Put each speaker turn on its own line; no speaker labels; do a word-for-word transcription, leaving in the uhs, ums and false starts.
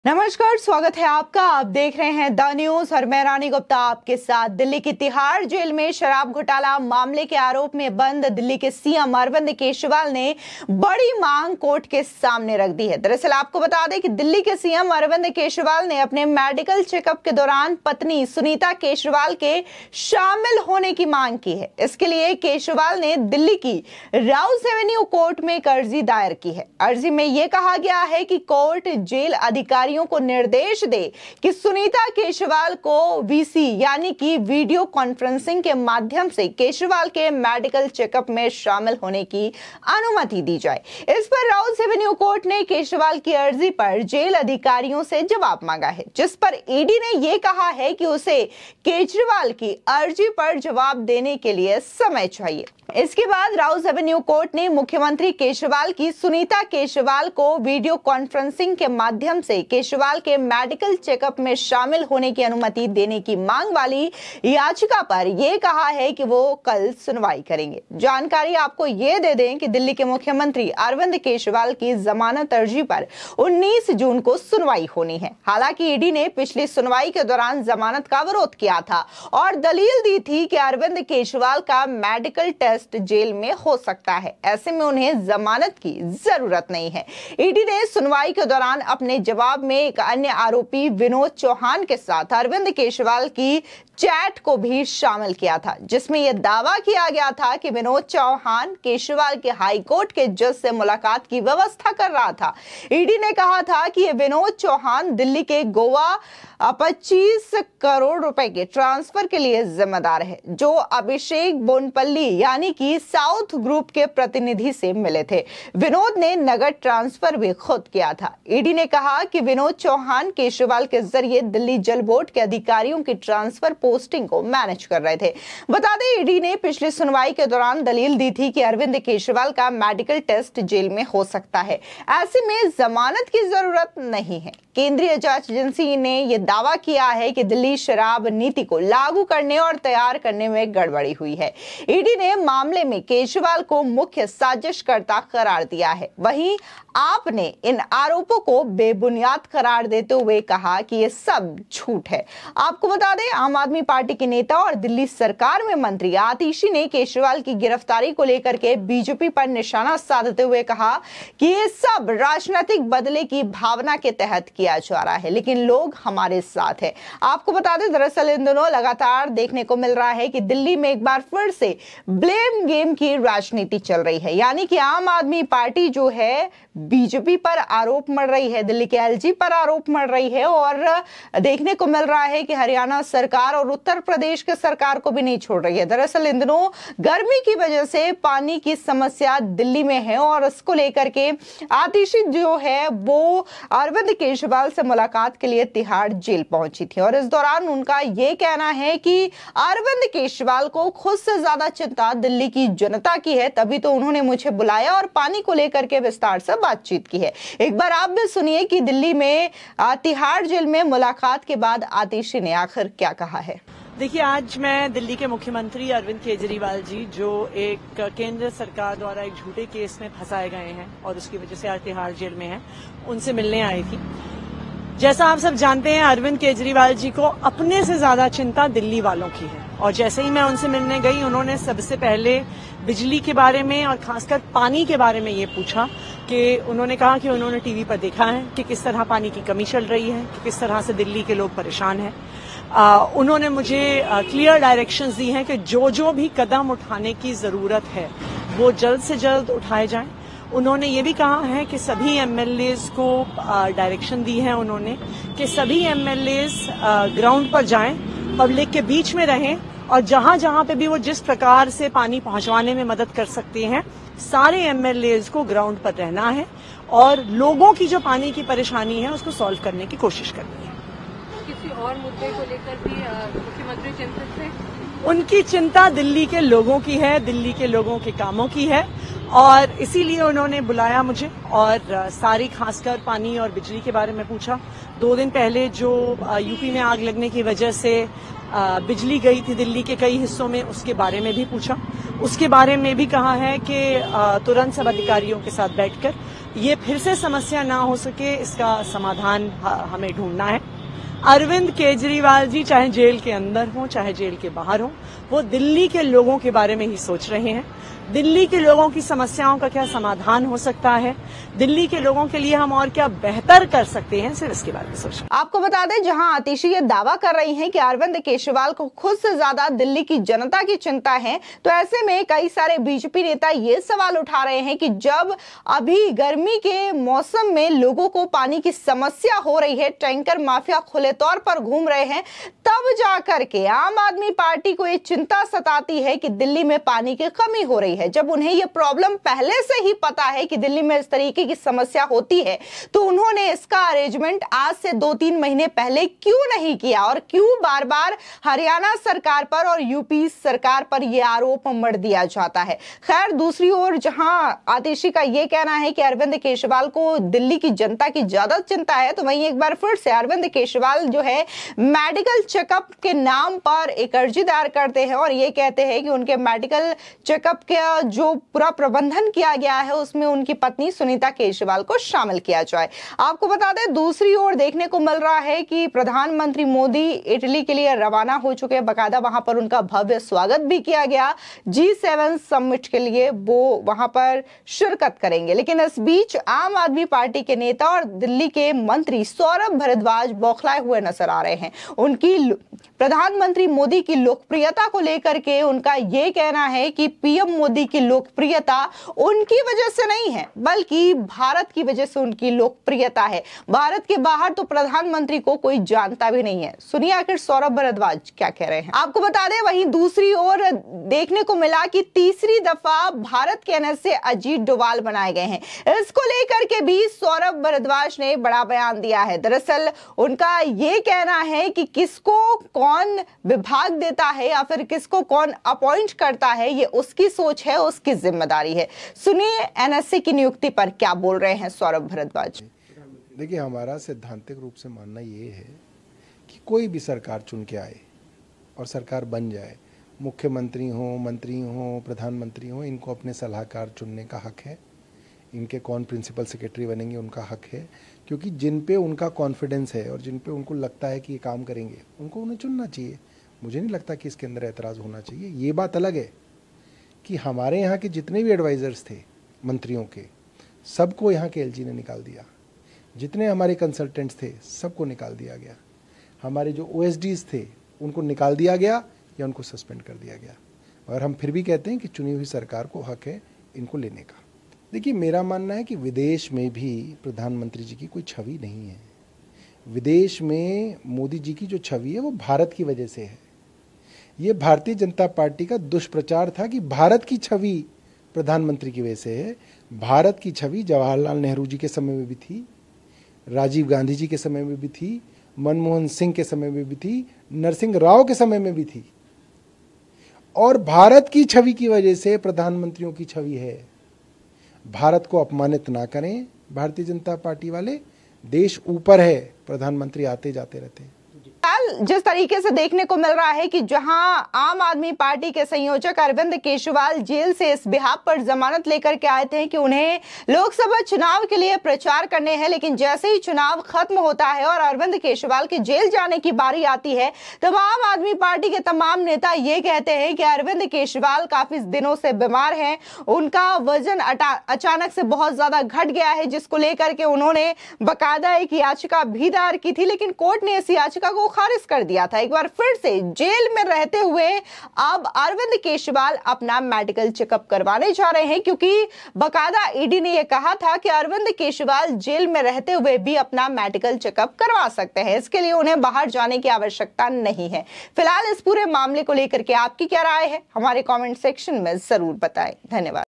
नमस्कार, स्वागत है आपका। आप देख रहे हैं द न्यूज और मैं रानी गुप्ता आपके साथ। दिल्ली की तिहाड़ जेल में शराब घोटाला मामले के आरोप में बंद दिल्ली के सीएम अरविंद केजरीवाल ने बड़ी मांग कोर्ट के सामने रख दी है। दरअसल आपको बता दें कि दिल्ली के सीएम अरविंद केजरीवाल ने अपने मेडिकल चेकअप के दौरान पत्नी सुनीता केजरीवाल के शामिल होने की मांग की है। इसके लिए केजरीवाल ने दिल्ली की राउस एवेन्यू कोर्ट में एक अर्जी दायर की है। अर्जी में यह कहा गया है कि कोर्ट जेल अधिकारी को निर्देश दे कि सुनीता केजरीवाल को वीसी यानी कि वीडियो कॉन्फ्रेंसिंग के माध्यम से केजरीवाल के मेडिकल चेकअप में शामिल होने की अनुमति दी जाए। इस पर राउस एवेन्यू कोर्ट ने केजरीवाल की अर्जी पर जेल अधिकारियों से जवाब मांगा है, जिस पर ईडी ने यह कहा है कि उसे केजरीवाल की अर्जी पर जवाब देने के लिए समय चाहिए। इसके बाद राउस एवेन्यू कोर्ट ने मुख्यमंत्री केजरीवाल की सुनीता केजरीवाल को वीडियो कॉन्फ्रेंसिंग के माध्यम से केजरीवाल के मेडिकल चेकअप में शामिल होने की अनुमति देने की मांग वाली याचिका पर यह कहा है कि वो कल सुनवाई करेंगे। जानकारी आपको ये दे दें कि दिल्ली के मुख्यमंत्री अरविंद केजरीवाल की जमानत अर्जी पर उन्नीस जून को सुनवाई होनी है। हालांकि ईडी ने पिछली सुनवाई के दौरान जमानत का विरोध किया था और दलील दी थी कि अरविंद केजरीवाल का मेडिकल टेस्ट जेल में हो सकता है, ऐसे में उन्हें जमानत की जरूरत नहीं है। ईडी ने सुनवाई के दौरान अपने जवाब में एक अन्य आरोपी विनोद चौहान के साथ अरविंद केजरीवाल की चैट को भी शामिल किया था, जिसमें यह दावा किया गया था कि विनोद चौहान केजरीवाल के हाई कोर्ट के जज से मुलाकात की व्यवस्था कर रहा था। ईडी ने कहा था कि यह विनोद चौहान दिल्ली के गोवा पच्चीस करोड़ रुपए के ट्रांसफर के लिए जिम्मेदार है, जो अभिषेक बोनपल्ली यानी कि साउथ ग्रुप के प्रतिनिधि से मिले थे। विनोद ने नगद ट्रांसफर भी खुद किया था। ईडी ने कहा कि विनोद चौहान केजरीवाल के जरिए दिल्ली जल बोर्ड के अधिकारियों की ट्रांसफर पोस्टिंग को मैनेज कर रहे थे। बता दें, ईडी ने पिछली सुनवाई के दौरान दलील दी थी कि अरविंद केजरीवाल का मेडिकल टेस्ट जेल में हो सकता है, ऐसे में जमानत की जरूरत नहीं है। केंद्रीय जांच एजेंसी ने यह दावा किया है कि दिल्ली शराब नीति को लागू करने और तैयार करने में गड़बड़ी हुई है। ईडी ने मामले में केजरीवाल को मुख्य साजिशकर्ता करार दिया है। वहीं आपने इन आरोपों को बेबुनियाद करार देते हुए कहा कि यह सब झूठ है। आपको बता दें, आम आदमी पार्टी के नेता और दिल्ली सरकार में मंत्री आतिशी ने केजरीवाल की गिरफ्तारी को लेकर के बीजेपी पर निशाना साधते हुए कहा कि यह सब राजनीतिक बदले की भावना के तहत किया जा रहा है, लेकिन लोग हमारे साथ है। आपको बता दें, दरअसल इन दिनों लगातार देखने को मिल रहा है कि दिल्ली में एक बार फिर से ब्लेम गेम की राजनीति चल रही है, यानी कि आम आदमी पार्टी जो है बीजेपी पर आरोप मढ़ रही है, दिल्ली के एलजी पर आरोप मढ़ रही है और देखने को मिल रहा है कि हरियाणा सरकार और उत्तर प्रदेश के सरकार को भी नहीं छोड़ रही है। दरअसल इन दिनों गर्मी की वजह से पानी की समस्या दिल्ली में है और इसको लेकर के आतिशी जो है वो अरविंद केजरीवाल से मुलाकात के लिए तिहाड़ जेल पहुंची थी और इस दौरान उनका यह कहना है कि अरविंद केजरीवाल को खुद से ज्यादा चिंता दिल्ली की जनता की है, तभी तो उन्होंने मुझे बुलाया और पानी को लेकर के विस्तार से बातचीत की है। एक बार आप भी सुनिए कि दिल्ली में तिहाड़ जेल में मुलाकात के बाद आतिशी ने आखिर क्या कहा है।
देखिए, आज मैं दिल्ली के मुख्यमंत्री अरविंद केजरीवाल जी, जो एक केंद्र सरकार द्वारा एक झूठे केस में फंसाए गए हैं और उसकी वजह से आज तिहाड़ जेल में हैं, उनसे मिलने आई थी। जैसा आप सब जानते हैं, अरविंद केजरीवाल जी को अपने से ज्यादा चिंता दिल्ली वालों की है और जैसे ही मैं उनसे मिलने गई, उन्होंने सबसे पहले बिजली के बारे में और खासकर पानी के बारे में ये पूछा कि उन्होंने कहा कि उन्होंने टीवी पर देखा है कि किस तरह पानी की कमी चल रही है, कि किस तरह से दिल्ली के लोग परेशान हैं। आ, उन्होंने मुझे क्लियर डायरेक्शंस दी हैं कि जो जो भी कदम उठाने की जरूरत है वो जल्द से जल्द उठाए जाएं। उन्होंने ये भी कहा है कि सभी एमएलएज को डायरेक्शन दी है उन्होंने कि सभी एमएलएज ग्राउंड पर जाएं, पब्लिक के बीच में रहें और जहां जहां पे भी वो जिस प्रकार से पानी पहुंचवाने में मदद कर सकते हैं, सारे एमएलएज को ग्राउंड पर रहना है और लोगों की जो पानी की परेशानी है उसको सॉल्व करने की कोशिश करनी है।
किसी और मुद्दे को लेकर भी मुख्यमंत्री चिंतित थे?
उनकी चिंता दिल्ली के लोगों की है, दिल्ली के लोगों के कामों की है और इसीलिए उन्होंने बुलाया मुझे और सारी खासकर पानी और बिजली के बारे में पूछा। दो दिन पहले जो यूपी में आग लगने की वजह से बिजली गई थी दिल्ली के कई हिस्सों में, उसके बारे में भी पूछा। उसके बारे में भी कहा है कि तुरंत सब अधिकारियों के साथ बैठकर ये फिर से समस्या ना हो सके, इसका समाधान हमें ढूंढना है। अरविंद केजरीवाल जी चाहे जेल के अंदर हों चाहे जेल के बाहर हों, वो दिल्ली के लोगों के बारे में ही सोच रहे हैं। दिल्ली के लोगों की समस्याओं का क्या समाधान हो सकता है, दिल्ली के लोगों के लिए हम और क्या बेहतर कर सकते हैं, सिर्फ इसके बारे में सोच रहे हैं।
आपको बता दें, जहां आतिशी ये दावा कर रही हैं कि अरविंद केजरीवाल को खुद से ज्यादा दिल्ली की जनता की चिंता है, तो ऐसे में कई सारे बीजेपी नेता ये सवाल उठा रहे हैं कि जब अभी गर्मी के मौसम में लोगों को पानी की समस्या हो रही है, टैंकर माफिया खुले तौर पर घूम रहे हैं, तब जाकर के आम आदमी पार्टी को ये चिंता सताती है कि दिल्ली में पानी की कमी हो रही है। जब उन्हें यह प्रॉब्लम पहले से ही पता है कि दिल्ली में इस तरीके की समस्या होती है, तो उन्होंने इसका अरेंजमेंट आज से दो तीन महीने पहले क्यों नहीं किया और क्यों बार बार हरियाणा सरकार पर और यूपी सरकार पर यह आरोप मढ़ दिया जाता है। खैर, दूसरी ओर जहां आतिशी का यह कहना है कि अरविंद केजरीवाल को दिल्ली की जनता की ज्यादा चिंता है, तो वहीं एक बार फिर से अरविंद केजरीवाल जो है मेडिकल चेकअप के नाम पर एक अर्जी दायर करते हैं और ये कहते हैं कि उनके मेडिकल चेकअप का जो पूरा प्रबंधन किया गया है उसमें उनकी पत्नी सुनीता केजरीवाल को शामिल किया जाए। आपको बता दें, दूसरी ओर देखने को मिल रहा है कि प्रधानमंत्री मोदी इटली के लिए रवाना हो चुके हैं। बकायदा वहां पर उनका भव्य स्वागत भी किया गया। जी सेवन समिट के लिए वो वहां पर शिरकत करेंगे। लेकिन इस बीच आम आदमी पार्टी के नेता और दिल्ली के मंत्री सौरभ भारद्वाज बौखलाए हुए नजर आ रहे हैं। उनकी प्रधानमंत्री मोदी की लोकप्रियता को लेकर के उनका यह कहना है कि पीएम मोदी की लोकप्रियता उनकी वजह से नहीं है, बल्कि भारत की वजह से उनकी लोकप्रियता है। भारत के बाहर तो प्रधानमंत्री को कोई जानता भी नहीं है। सुनिए आखिर सौरभ भारद्वाज क्या कह रहे हैं। आपको बता दें, वहीं दूसरी ओर देखने को मिला कि तीसरी दफा भारत के एनएस से अजीत डोभाल बनाए गए हैं। इसको लेकर के भी सौरभ भारद्वाज ने बड़ा बयान दिया है। दरअसल उनका यह कहना है कि किसको कौन विभाग देता है या फिर किसको कौन अपॉइंट करता है, ये उसकी सोच है, उसकी जिम्मेदारी है। सुनिए एनएससी की नियुक्ति पर क्या बोल रहे हैं सौरभ भारद्वाज।
देखिए, हमारा सैद्धांतिक रूप से मानना ये है कि कोई भी सरकार चुन के आए और सरकार बन जाए, मुख्यमंत्री हो, मंत्री हो, प्रधानमंत्री हो, इनको अपने सलाहकार चुनने का हक है। इनके कौन प्रिंसिपल सेक्रेटरी बनेंगे उनका हक है, क्योंकि जिन पे उनका कॉन्फिडेंस है और जिन पे उनको लगता है कि ये काम करेंगे, उनको उन्हें चुनना चाहिए। मुझे नहीं लगता कि इसके अंदर एतराज़ होना चाहिए। ये बात अलग है कि हमारे यहाँ के जितने भी एडवाइज़र्स थे मंत्रियों के, सबको यहाँ के एलजी ने निकाल दिया। जितने हमारे कंसल्टेंट्स थे सबको निकाल दिया गया। हमारे जो ओएसडीज थे उनको निकाल दिया गया या उनको सस्पेंड कर दिया गया। और हम फिर भी कहते हैं कि चुनी हुई सरकार को हक है इनको लेने का। देखिए, मेरा मानना है कि विदेश में भी प्रधानमंत्री जी की कोई छवि नहीं है। विदेश में मोदी जी की जो छवि है वो भारत की वजह से है। ये भारतीय जनता पार्टी का दुष्प्रचार था कि भारत की छवि प्रधानमंत्री की वजह से है। भारत की छवि जवाहरलाल नेहरू जी के समय में भी थी, राजीव गांधी जी के समय में भी थी, मनमोहन सिंह के समय में भी थी, नरसिंह राव के समय में भी थी। और भारत की छवि की वजह से प्रधानमंत्रियों की छवि है। भारत को अपमानित ना करें भारतीय जनता पार्टी वाले। देश ऊपर है, प्रधानमंत्री आते जाते रहते हैं।
जिस तरीके से देखने को मिल रहा है कि जहां आम आदमी पार्टी के संयोजक अरविंद केजरीवाल जेल से इस बिहाफ पर जमानत लेकर के आए थे कि उन्हें लोकसभा चुनाव के लिए प्रचार करने हैं, लेकिन जैसे ही चुनाव खत्म होता है और अरविंद केजरीवाल के जेल जाने की बारी आती है, तब आम आदमी पार्टी के तमाम नेता ये कहते हैं कि अरविंद केजरीवाल काफी दिनों से बीमार हैं, उनका वजन अचानक से बहुत ज्यादा घट गया है, जिसको लेकर के उन्होंने बाकायदा एक याचिका भी दायर की थी, लेकिन कोर्ट ने इस याचिका को खारिज कर दिया था। एक बार फिर से जेल में रहते हुए अब अरविंद केजरीवाल अपना मेडिकल चेकअप करवाने जा रहे हैं, क्योंकि बाकायदा ईडी ने यह कहा था कि अरविंद केजरीवाल जेल में रहते हुए भी अपना मेडिकल चेकअप करवा सकते हैं। इसके लिए उन्हें बाहर जाने की आवश्यकता नहीं है। फिलहाल इस पूरे मामले को लेकर के आपकी क्या राय है, हमारे कमेंट सेक्शन में जरूर बताएं। धन्यवाद।